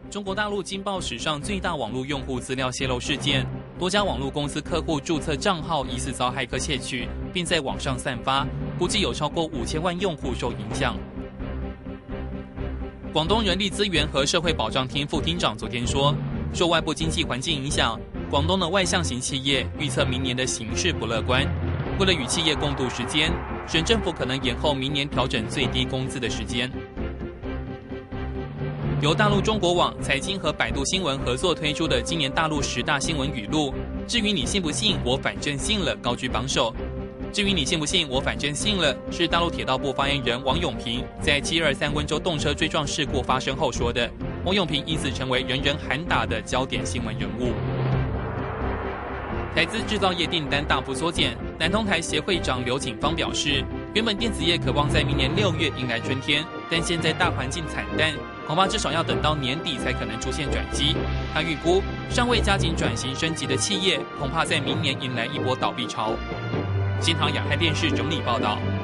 中国大陆惊爆史上最大网络用户资料泄露事件，多家网络公司客户注册账号疑似遭骇客窃取，并在网上散发，估计有超过5000万用户受影响。广东人力资源和社会保障厅副厅长昨天说，受外部经济环境影响，广东的外向型企业预测明年的形势不乐观。为了与企业共度时间，省政府可能延后明年调整最低工资的时间。由大陆中国网、财经和百度新闻合作推出的今年大陆10大新闻语录，至于你信不信，我反正信了，高居榜首。至于你信不信，我反正信了，是大陆铁道部发言人王永平在723温州动车追撞事故发生后说的。王永平因此成为人人喊打的焦点新闻人物。台资制造业订单大幅缩减，南通台协会长刘景芳表示，原本电子业渴望在明年6月迎来春天，但现在大环境惨淡，恐怕至少要等到年底才可能出现转机。他预估，尚未加紧转型升级的企业，恐怕在明年迎来一波倒闭潮。新唐亚太电视整理报道。